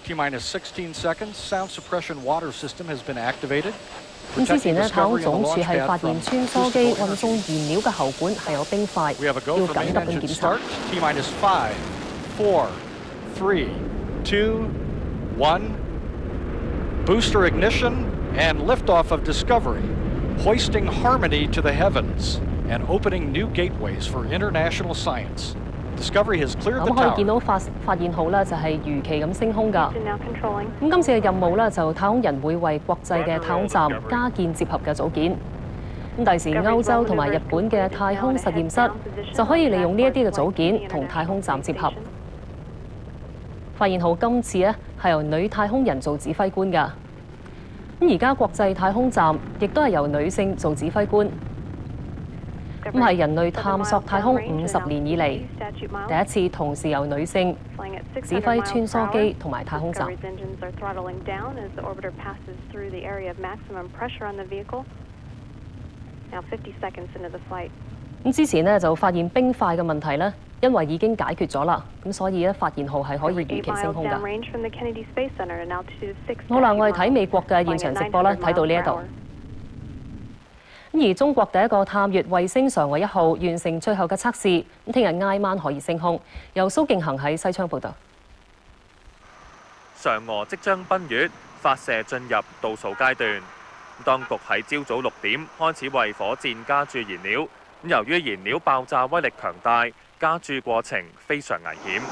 T-minus 16 seconds. Sound suppression water system has been activated. 咁之前呢，太空總署係發現穿梭機運送燃料嘅喉管係有冰塊，要緊急咁檢查。 T-minus 5, 4, 3, 2, 1. Booster ignition and liftoff of Discovery, hoisting harmony to the heavens and opening new gateways for international science. Discovery has cleared the 咁可以 tower. 見到發現號咧就係如期咁升空㗎。咁今次嘅任務咧就太空人會為國際嘅太空站加建接合嘅組件。咁第時歐洲同埋日本嘅太空實驗室就可以利用呢一啲嘅組件同太空站接合。發現號今次咧係由女太空人做指揮官㗎。咁而家國際太空站亦都係由女性做指揮官。咁係人類探索太空50年以嚟第一次同時由女性指揮穿梭機同埋太空站。咁之前呢，就發現冰塊嘅問題呢，因為已經解決咗啦，咁所以咧發現號係可以如期升空㗎。好啦，我哋睇美國嘅現場直播啦，睇到呢一度。而中國第一個探月衛星嫦娥1號完成最後嘅測試，咁聽日挨晚可以升空。由蘇敬恒喺西昌報道。 嫦娥即將奔月，發射進入倒數階段。當局喺朝早6點開始為火箭加注燃料。咁由於燃料爆炸威力強大，加注過程非常危險。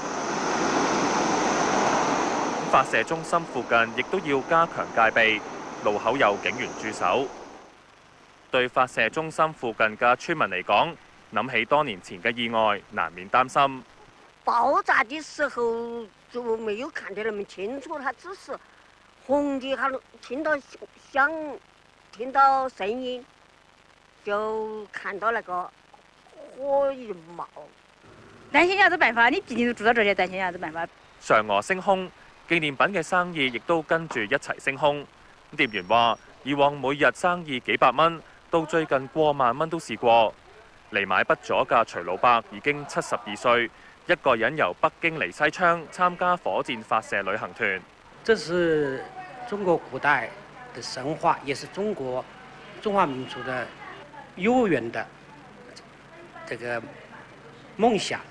發射中心附近亦都要加強戒備，路口有警員駐守。對發射中心附近嘅村民嚟講，諗起多年前嘅意外，難免擔心。 爆炸的時候就沒有看得那麼清楚，它只是紅的，還聽到響，聽到聲音，就看到那個火一冒。 擔心有啥子辦法？你畢竟都住到這裡，擔心有啥子辦法？ 嫦娥升空，紀念品嘅生意亦都跟住一齊升空。店員話：以往每日生意幾百蚊，到最近過萬蚊都試過。嚟買筆咗嘅徐老伯已經72歲，一個人由北京嚟西昌參加火箭發射旅行團。 這是中國古代的神話，也是中國中華民族的悠遠的這個夢想。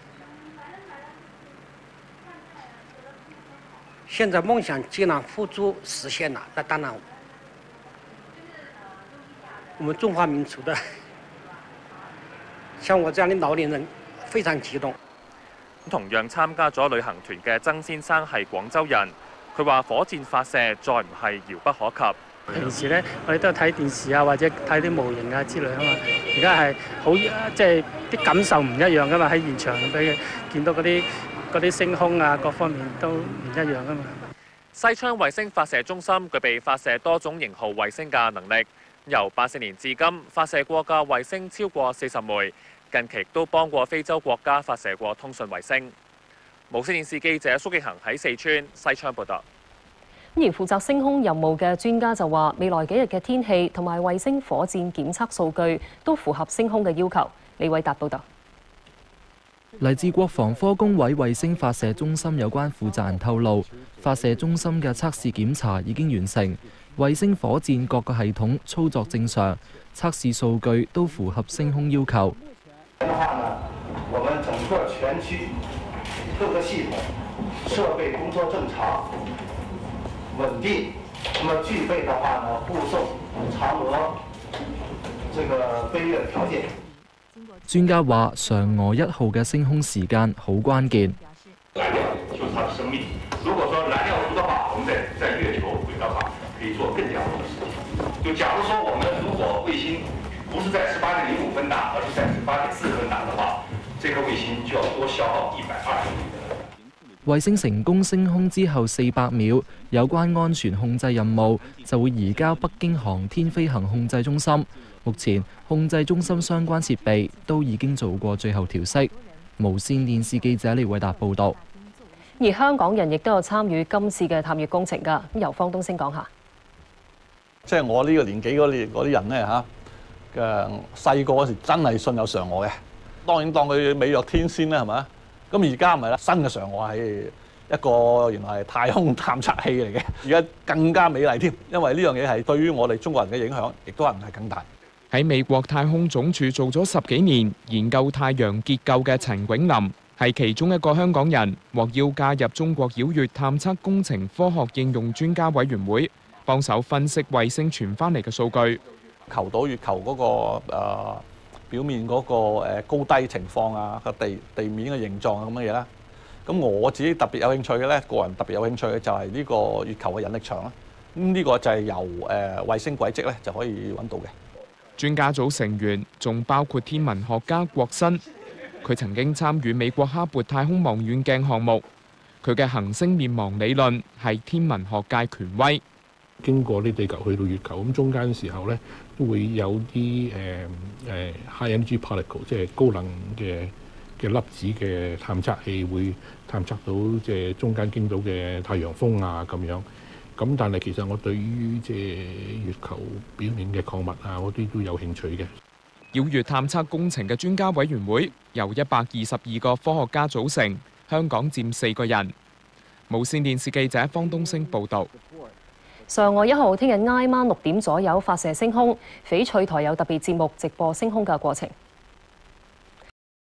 現在夢想既然付諸實現了，那當然我們中華民族的，像我這樣的老年人非常激動。 同樣參加咗旅行團嘅曾先生係廣州人，佢話火箭發射再唔係遙不可及。 平時咧，我哋都睇電視啊，或者睇啲模型啊之類啊嘛。而家係好即係啲感受唔一樣噶嘛，喺現場俾佢見到嗰啲升空啊，各方面都唔一樣噶嘛。 西昌衛星發射中心具備發射多種型號衛星嘅能力。由84年至今發射過嘅衛星超過40枚，近期都幫過非洲國家發射過通訊衛星。無線電視記者蘇敬恒喺四川西昌報道。 而負責升空任務嘅專家就話，未來幾日嘅天氣同埋衛星火箭檢測數據都符合升空嘅要求。李偉達報道。 嚟自國防科工委衛星發射中心有關負責人透露，發射中心嘅測試檢查已經完成，衛星火箭各個系統操作正常，測試數據都符合升空要求。 我們整個全區各個系統設備工作正常、穩定，那麼具備的話呢，護送嫦娥這個飛越條件。 專家話，嫦娥1號嘅升空時間好關鍵。 燃料就是它的生命。如果說燃料足的話，我們在月球軌道上可以做更加多的事情。就假如說我們如果衛星不是在18點05分打，而是在18點4分打的話，這顆衛星就要多消耗120億的。 衛星成功升空之後400秒，有關安全控制任務就會移交北京航天飛行控制中心。目前控制中心相關設備都已經做過最後調適。無線電視記者李偉達報導。 而香港人亦都有參與今次嘅探月工程㗎。咁由方東升講下。 即係我呢個年紀嗰啲人咧嚇嘅細個嗰時真係信有嫦娥嘅，當然當佢美若天仙啦，係咪？咁而家唔係啦，新嘅嫦娥係一個原來係太空探測器嚟嘅，而家更加美麗添，因為呢樣嘢係對於我哋中國人嘅影響，亦都係更大。 喺美國太空總署做咗10幾年研究太陽結構嘅陳永林，係其中一個香港人獲邀加入中國繞月探測工程科學應用專家委員會，幫手分析衛星傳翻嚟嘅數據。 求到月球嗰個表面嗰個高低情況啊，個地面嘅形狀啊咁嘅嘢啦。咁我自己特別有興趣嘅咧，個人特別有興趣嘅就係呢個月球嘅引力場啦。呢個就係由衛星軌跡咧就可以揾到嘅。 專家組成員仲包括天文學家郭新，佢曾經參與美國哈勃太空望遠鏡項目，佢嘅行星面亡理論係天文學界權威。 經過啲地球去到月球，咁中間時候咧都會有啲high energy particle， 即係高能嘅粒子嘅探測器會探測到即係中間經到嘅太陽風啊咁樣。咁但係其實我對於即係月球表面嘅礦物啊嗰啲都有興趣嘅。 繞月探測工程嘅專家委員會由122個科學家組成，香港佔4個人。無線電視記者方東升報導。 嫦娥1號聽日挨晚6點左右發射升空，翡翠台有特別節目直播升空嘅過程。